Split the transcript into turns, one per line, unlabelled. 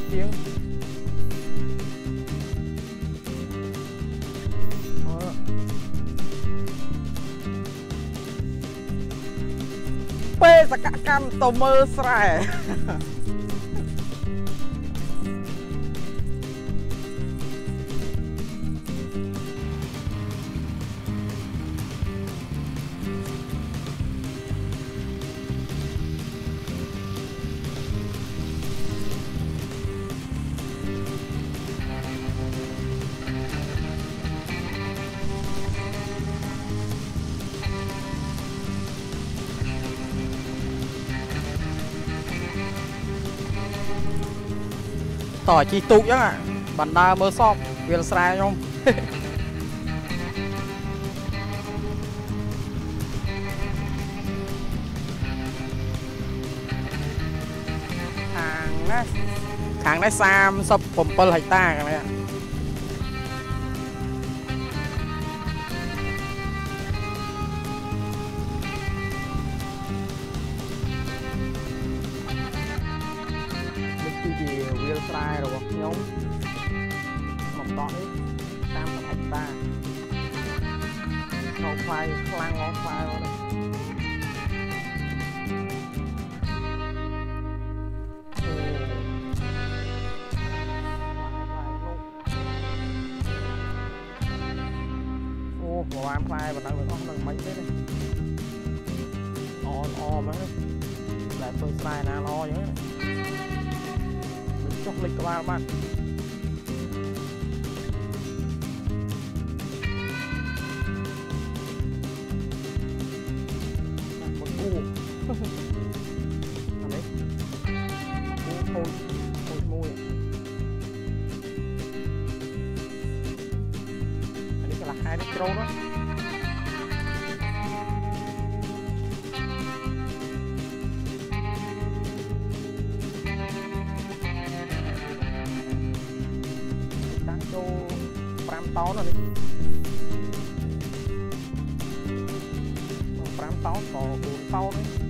tiếng bê ra cả cam tàu mơ sài tỏi chi tụ chứ ạ bản đa mơ sọp viên sai không hàng đấy sam sập phẩm pơ hạch ta cái này ạ sai rồi nhóm một tọt đi tam một hecta ta không phai lang ngón phai luôn ô một am phai và đang được không mấy thế này o mấy lại tôi sai na lo vậy chọc lịch các bạn một cu đấy thôi môi anh ấy là 2 micro đó táo rồi đi 5 táo còn 4 táo đấy